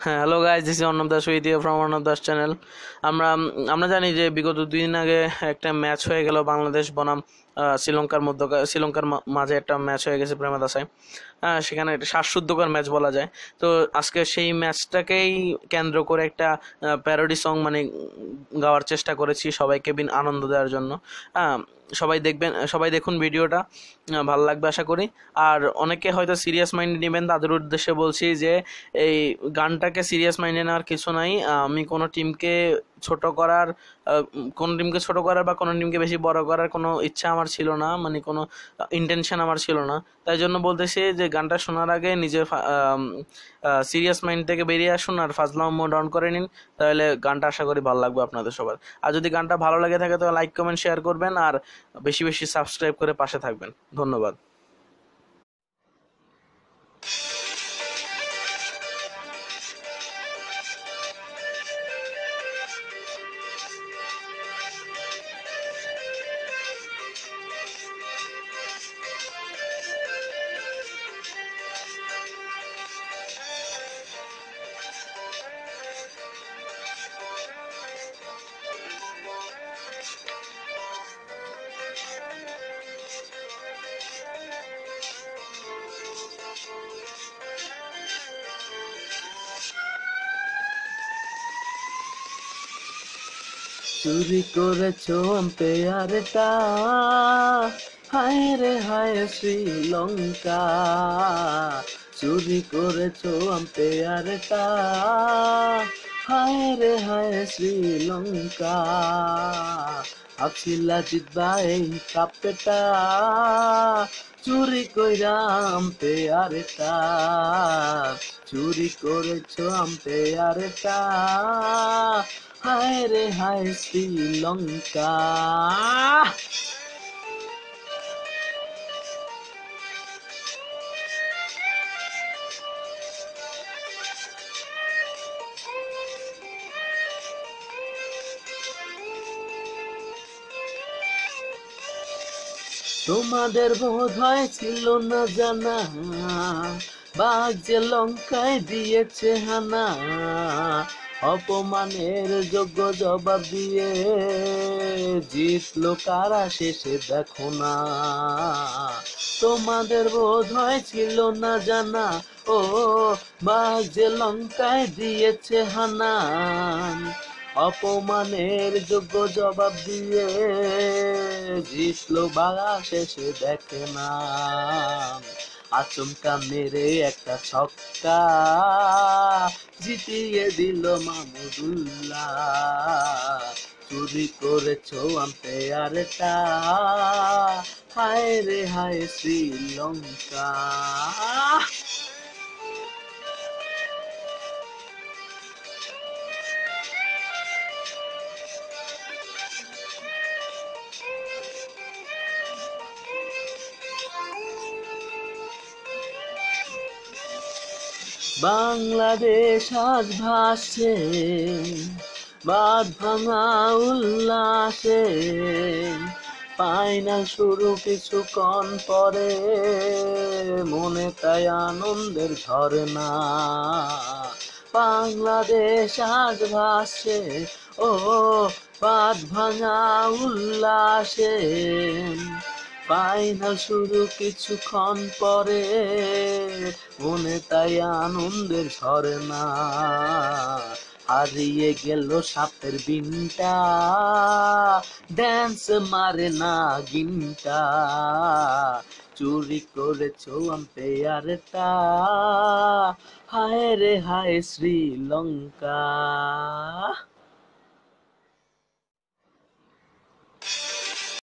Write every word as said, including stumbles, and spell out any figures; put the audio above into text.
হ্যাঁ, hello guys, this is Arnab Das with you from Arnab Das channel. আমরা আমরা জানি যে বিগত দুই দিন আগে একটা ম্যাচ হয়ে গেল বাংলাদেশ বনাম আহ, শ্রীলঙ্কার মধ্য শ্রীলঙ্কার মা- মাঝে একটা ম্যাচ হয়ে গেছে প্রেমাদাসায়। হ্যাঁ, সেখানে একটা শ্বাসরুদ্ধকর ম্যাচ বলা যায়। তো আজকে সেই ম্যাচটাকেই কেন্দ্র করে একটা প্যারোডি সং মানে উম, গাওয়ার চেষ্টা করেছি সবাইকে বিন আনন্দ দেওয়ার জন্য। হ্যাঁ, সবাই দেখবেন, সবাই দেখুন ভিডিওটা, আহ, ভালো লাগবে আশা করি। আর অনেকে হয়তো সিরিয়াস মাইন্ডে নেবেন, তাদের উদ্দেশ্যে বলছি যে এই গানটাকে সিরিয়াস মাইন্ডে নেওয়ার কিছু নাই। আহ, আমি কোনো টিমকে ছোট করার আহ, উম, কোনো টিমকে ছোট করার বা কোনো টিমকে বেশি বড় করার কোনো ইচ্ছা আমার ছিল না, মানে কোনো ইন্টেনশন আমার ছিল না। তাই জন্য বলতেছি যে গানটা শোনার আগে নিজের সিরিয়াস মাইন্ড থেকে বেরিয়ে আসুন আর ফাজলাম মোড অন করে নিন, তাহলে গানটা আশা করি ভালো লাগবে আপনাদের সবার। আর যদি গানটা ভালো লাগে থাকে তো লাইক কমেন্ট শেয়ার করবেন আর বেশি বেশি সাবস্ক্রাইব করে পাশে থাকবেন। ধন্যবাদ। চুরি করেছো আম্পায়ারটা, হায় রে হায় শ্রীলঙ্কা। চুরি করেছো আম্পায়ারটা, হায় রে হায় শ্রীলঙ্কা। ভাবছিলা জিতবা এই কাপটা, চুরি কইরা আম্পায়ারটা। চুরি করেছো আম্পায়ারটা, হায় রে হায় শ্রীলঙ্কা। তোমাদের বোধ হয় ছিল না জানা, বাঘ যে লঙ্কায় দিয়েছে হানা। অপমানের যোগ্য জবাব দিয়ে জিতলো কারা শেষে দেখো না। তোমাদের বোধ হয় ছিল না জানা, ও বাঘ যে লঙ্কায় দিয়েছে হানা। অপমানের যোগ্য জবাব দিয়ে জিতলো বাঘা শেষে দেখে না। আচমকা মেরে একটা ছক্কা জিতিয়ে দিল মাহমুদুল্লাহ। চুরি করেছো আম্পায়ারটা, হায় রে হায় শ্রীলঙ্কা। বাংলাদেশ আজ ভাসছে বাঁধ ভাঙা উল্লাসে। ফাইনাল শুরু কিছুক্ষণ পরে, মনে তাই আনন্দের ঝরনা। বাংলাদেশ আজ ভাসছে ও বাঁধ ভাঙা উল্লাসে। ফাইনাল শুরু কিছুক্ষণ পরে, মনে তাই আনন্দের ঝরনা। হারিয়ে গেল সাপের বিনটা, ড্যান্স মারে না গিনটা। চুরি করেছো আম্পায়ারটা, হায় রে হায় শ্রীলঙ্কা।